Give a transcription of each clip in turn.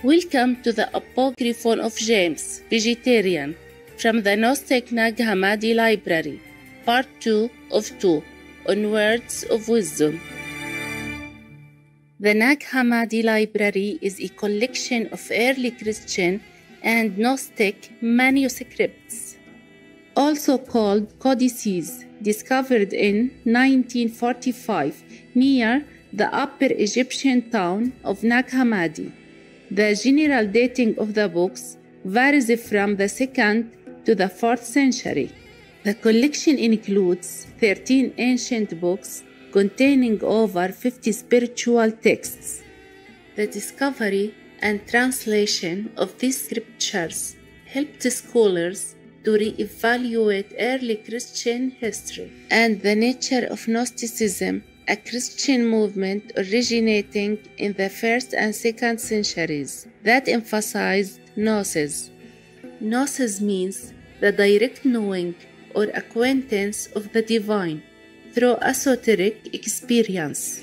Welcome to the Apocryphon of James, Vegetarian, from the Gnostic Nag Hammadi Library, Part 2 of 2, on Words of Wisdom. The Nag Hammadi Library is a collection of early Christian and Gnostic manuscripts, also called codices, discovered in 1945 near the Upper Egyptian town of Nag Hammadi. The general dating of the books varies from the 2nd to the 4th century. The collection includes 13 ancient books containing over 50 spiritual texts. The discovery and translation of these scriptures helped scholars to re-evaluate early Christian history and the nature of Gnosticism, a Christian movement originating in the 1st and 2nd centuries that emphasized gnosis. Gnosis means the direct knowing or acquaintance of the divine through esoteric experience.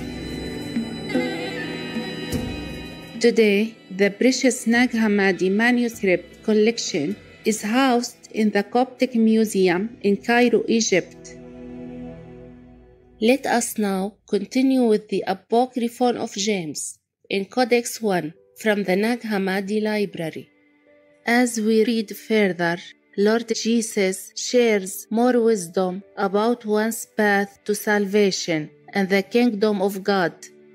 Today, the precious Nag Hammadi manuscript collection is housed in the Coptic Museum in Cairo, Egypt. Let us now continue with the Apocryphon of James in Codex 1 from the Nag Hammadi Library. As we read further, Lord Jesus shares more wisdom about one's path to salvation and the kingdom of God.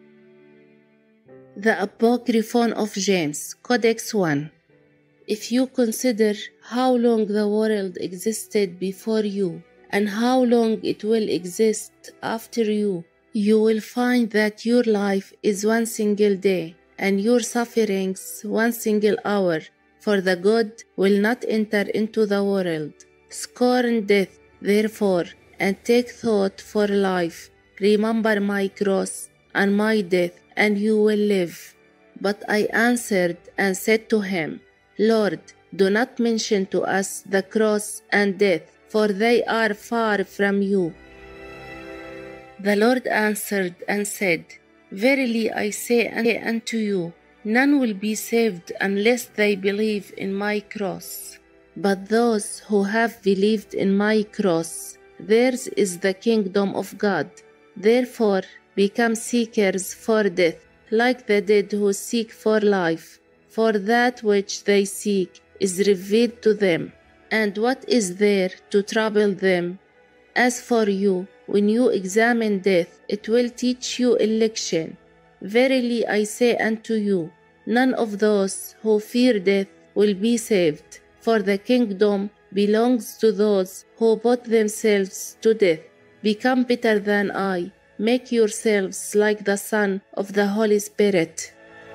The Apocryphon of James, Codex 1. If you consider how long the world existed before you, and how long it will exist after you, you will find that your life is one single day, and your sufferings one single hour, for the good will not enter into the world. Scorn death, therefore, and take thought for life. Remember my cross and my death, and you will live. But I answered and said to him, Lord, do not mention to us the cross and death, for they are far from you. The Lord answered and said, Verily I say unto you, none will be saved unless they believe in my cross. But those who have believed in my cross, theirs is the kingdom of God. Therefore become seekers for death, like the dead who seek for life. For that which they seek is revealed to them. And what is there to trouble them? As for you, when you examine death, it will teach you election. Verily I say unto you, none of those who fear death will be saved, for the kingdom belongs to those who put themselves to death. Become better than I, make yourselves like the Son of the Holy Spirit.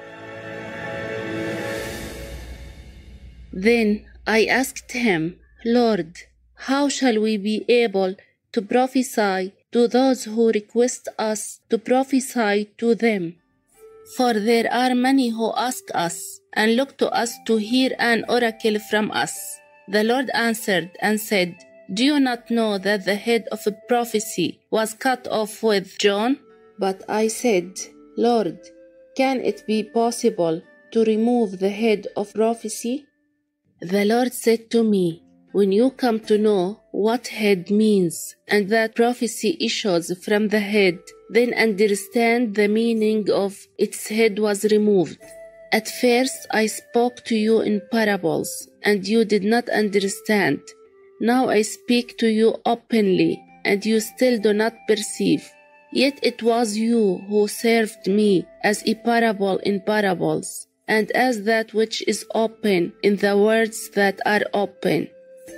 Then I asked him, Lord, how shall we be able to prophesy to those who request us to prophesy to them? For there are many who ask us and look to us to hear an oracle from us. The Lord answered and said, Do you not know that the head of a prophecy was cut off with John? But I said, Lord, can it be possible to remove the head of prophecy? The Lord said to me, When you come to know what head means, and that prophecy issues from the head, then understand the meaning of its head was removed. At first I spoke to you in parables, and you did not understand. Now I speak to you openly, and you still do not perceive. Yet it was you who served me as a parable in parables, and as that which is open in the words that are open.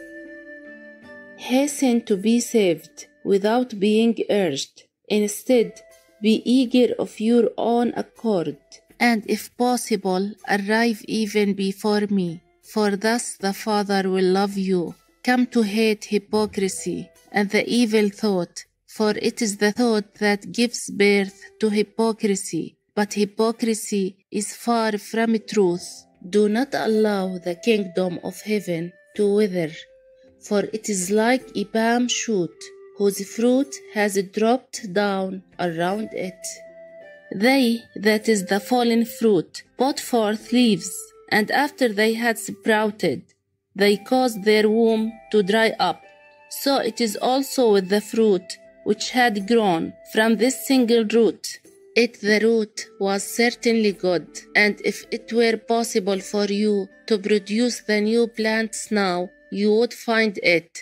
Hasten to be saved without being urged. Instead, be eager of your own accord, and if possible, arrive even before me, for thus the Father will love you. Come to hate hypocrisy and the evil thought, for it is the thought that gives birth to hypocrisy. But hypocrisy is far from truth. Do not allow the kingdom of heaven to wither, for it is like a palm shoot whose fruit has dropped down around it. They, that is the fallen fruit, put forth leaves, and after they had sprouted, they caused their womb to dry up. So it is also with the fruit which had grown from this single root. The root was certainly good, and if it were possible for you to produce the new plants now, you would find it.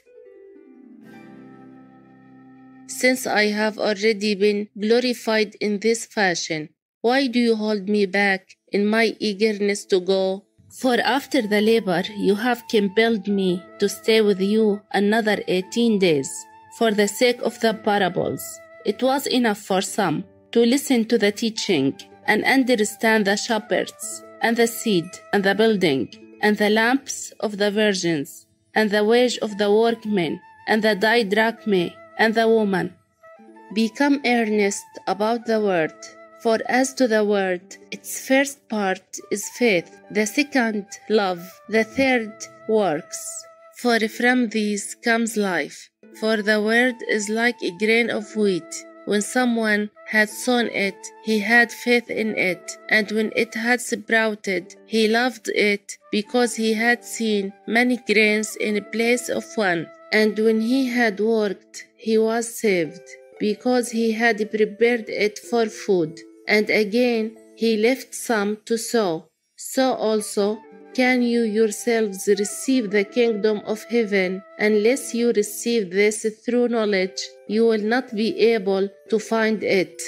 Since I have already been glorified in this fashion, why do you hold me back in my eagerness to go? For after the labor you have compelled me to stay with you another 18 days, for the sake of the parables. It was enough for some to listen to the teaching and understand the shepherds, and the seed, and the building, and the lamps of the virgins, and the wage of the workmen, and the didrachmae, and the woman. Become earnest about the word, for as to the word, its first part is faith, the second love, the third works. For from these comes life. For the word is like a grain of wheat. When someone had sown it, he had faith in it, and when it had sprouted, he loved it, because he had seen many grains in place of one. And when he had worked, he was saved, because he had prepared it for food. And again he left some to sow. So also can you yourselves receive the kingdom of heaven. Unless you receive this through knowledge, you will not be able to find it.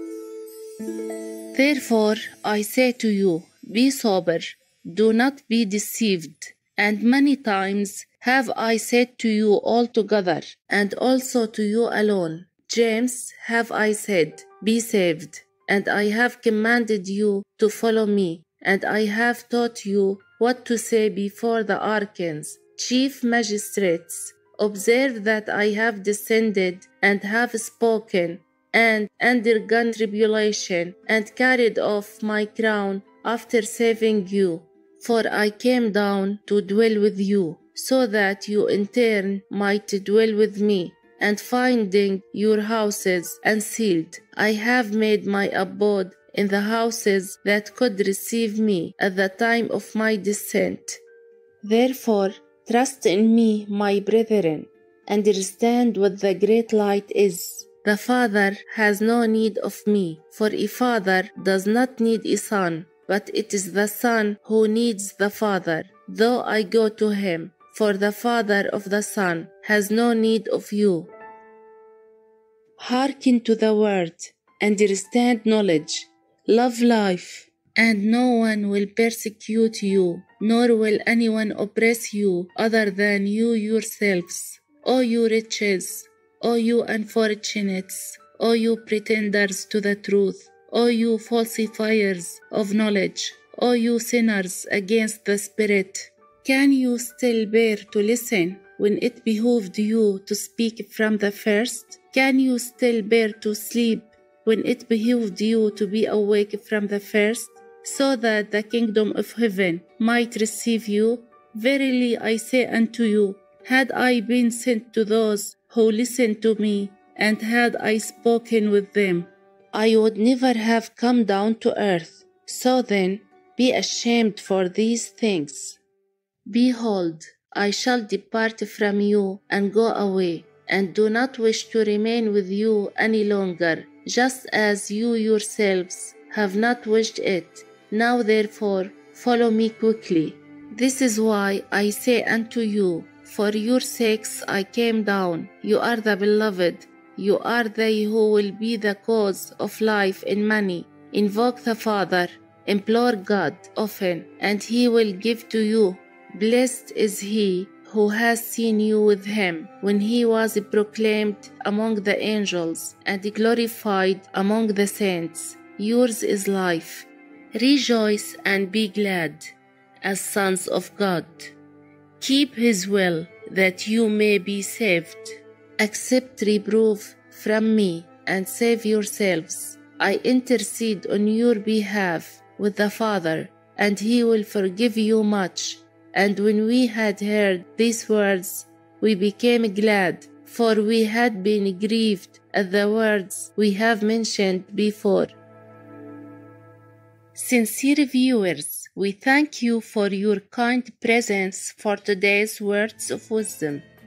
Therefore I say to you, be sober, do not be deceived. And many times have I said to you altogether, and also to you alone, James, have I said, be saved. And I have commanded you to follow me, and I have taught you what to say before the archons, chief magistrates. Observe that I have descended and have spoken, and undergone tribulation, and carried off my crown after saving you. For I came down to dwell with you, so that you in turn might dwell with me. And finding your houses unsealed, I have made my abode in the houses that could receive me at the time of my descent. Therefore, trust in me, my brethren. Understand what the great light is. The Father has no need of me, for a father does not need a son, but it is the Son who needs the Father, though I go to him. For the Father of the Son has no need of you. Hearken to the word, understand knowledge, love life, and no one will persecute you, nor will anyone oppress you other than you yourselves. O you riches, O you unfortunates, O you pretenders to the truth, O you falsifiers of knowledge, O you sinners against the Spirit. Can you still bear to listen when it behooved you to speak from the first? Can you still bear to sleep when it behooved you to be awake from the first, so that the kingdom of heaven might receive you? Verily I say unto you, had I been sent to those who listened to me, and had I spoken with them, I would never have come down to earth. So then, be ashamed for these things. Behold, I shall depart from you and go away, and do not wish to remain with you any longer, just as you yourselves have not wished it. Now therefore, follow me quickly. This is why I say unto you, for your sakes I came down. You are the beloved. You are they who will be the cause of life in many. Invoke the Father, implore God often, and he will give to you. Blessed is he who has seen you with him when he was proclaimed among the angels and glorified among the saints. Yours is life. Rejoice and be glad, as sons of God. Keep his will, that you may be saved. Accept reproof from me and save yourselves. I intercede on your behalf with the Father, and he will forgive you much. And when we had heard these words, we became glad, for we had been grieved at the words we have mentioned before. Sincere viewers, we thank you for your kind presence for today's words of wisdom.